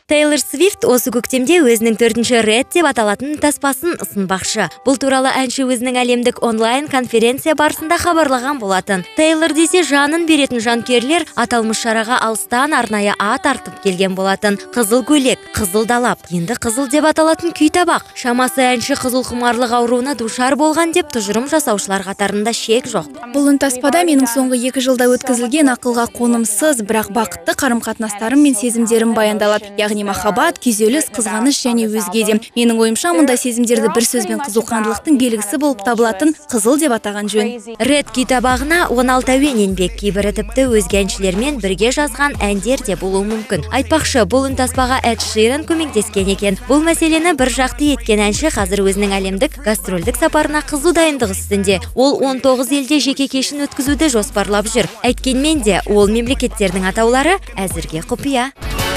Тейлор Свифт осы көктемде өзінің 4-ші Red деп аталатын таспасын ұсынбақшы. Бұл туралы әнші өзінің әлемдік онлайн конференция барысында хабарлаған болатын. Тейлор десе жанын беретін жанкүйерлер аталмыш шараға алыстан арнайы ат артып келген болатын. Қызыл көйлек, қызыл далап, енді қызыл деп аталатын күй табақ. Шамасы әнші қызыл құмарлық ауруына душар болған деп тұжырым жасаушылар қатарында шек жоқ. Бұл үнтаспада менің соңғы 2 жылда өткізілген ақылға қонымсыз, бірақ бақытты қарым-қатынастарым мен сезімдерім баяндалады. Яғни махаббат, күйзеліс, қызғаныш және өзге де. Менің ойымша мұндай сезімдерді бір сөзбен қызуқандылықтың белгісі болып табылатын қызыл деп атаған жөн. Red күй табағына 16 әуен енбек, кейбірі тіпті өзге әншілермен бірге жазған әндер де болуы мүмкін. Айтпақшы, бұл үнтаспаға Эд Ширан көмектескен екен. Бұл мәселені бір жақты еткен әнші қазір өзінің әлемдік гастрольдік сапарына қызу дайындық үстінде. Ол 19 елде жеке кешін өткізуді жоспарлап жүр. Әйткенмен де ол мемлекеттердің атаулары әзірге құпия.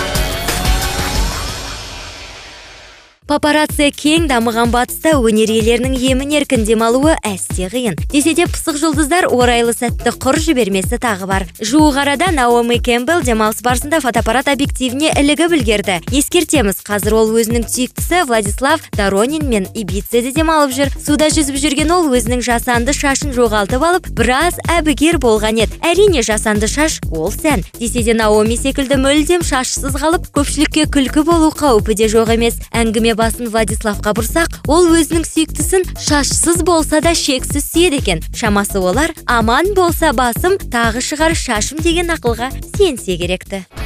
Папарацци кең дамыған батыста өнер иелерінің емін-еркін демалуы әсте қиын. Десе де пысық жұлдыздар орайлы сәтті құр жібермесі тағы бар. Жуық арада Наоми Кэмпбелл демалыс барысында фотоаппарат объективіне ілігіп үлгерді. Ескертеміз, қазір ол өзінің сүйіктісі Владислав Доронин мен Ибицеде демалып жүр. Суда жүзіп жүрген ол өзінің жасанды шашын жоғалтып алып, біраз әбігер болған еді. Әрине жасанды шаш ол сән. Десе де Наоми секілді мүлдем шашсыз қалып, көпшілікке күлкі болу қаупі де жоқ емес. Әңгіме басын Владиславқа бұрсақ, ол өзінің сүйіктісін шашсыз болса да шексіз сүйеді екен. Шамасы олар аман болса басым, тағы шығар шашым деген ақылға сенсе керекті.